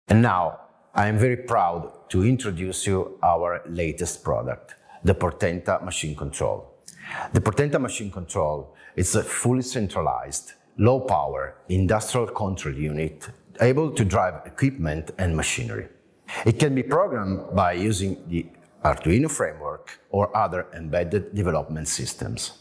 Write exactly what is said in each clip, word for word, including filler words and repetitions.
And now, I am very proud to introduce you our latest product, the Portenta Machine Control. The Portenta Machine Control is a fully centralized, low-power industrial control unit able to drive equipment and machinery. It can be programmed by using the Arduino framework or other embedded development systems.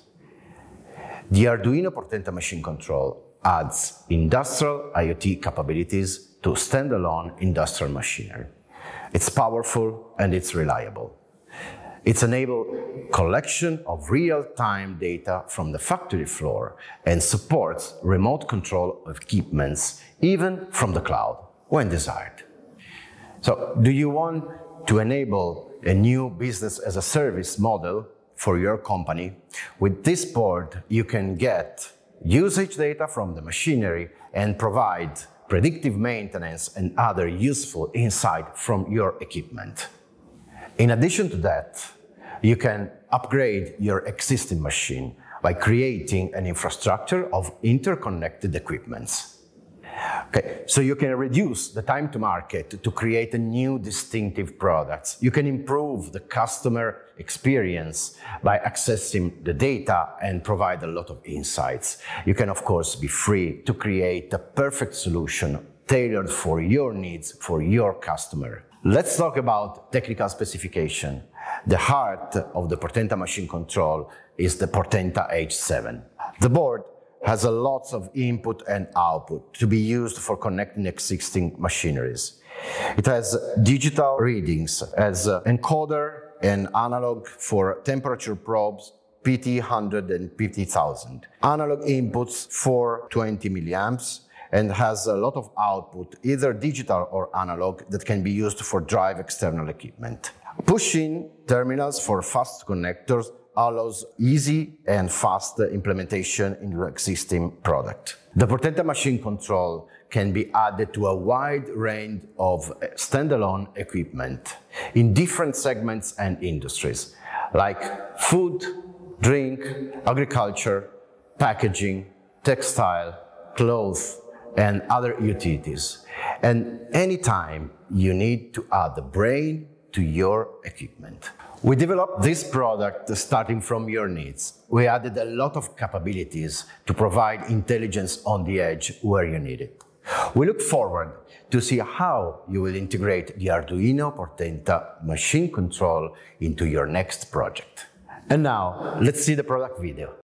The Arduino Portenta Machine Control adds industrial IoT capabilities to standalone industrial machinery. It's powerful and it's reliable. It's enabled collection of real-time data from the factory floor and supports remote control of equipments even from the cloud when desired. So, do you want to enable a new business as a service model for your company? With this board, you can get usage data from the machinery and provide predictive maintenance and other useful insight from your equipment. In addition to that, you can upgrade your existing machine by creating an infrastructure of interconnected equipments. Okay, so you can reduce the time to market to create a new distinctive products. You can improve the customer experience by accessing the data and provide a lot of insights. You can, of course, be free to create a perfect solution tailored for your needs, for your customer. Let's talk about technical specification. The heart of the Portenta Machine Control is the Portenta H seven. The board has a lot of input and output to be used for connecting existing machineries. It has digital readings as an encoder and analog for temperature probes, P T one hundred and P T one thousand. Analog inputs for twenty milliamps and has a lot of output, either digital or analog, that can be used for drive external equipment. Push-in terminals for fast connectors allows easy and fast implementation in your existing product. The Portenta Machine Control can be added to a wide range of standalone equipment in different segments and industries, like food, drink, agriculture, packaging, textile, clothes, and other utilities. And anytime you need to add the brain to your equipment. We developed this product starting from your needs. We added a lot of capabilities to provide intelligence on the edge where you need it. We look forward to see how you will integrate the Arduino Portenta Machine Control into your next project. And now, let's see the product video.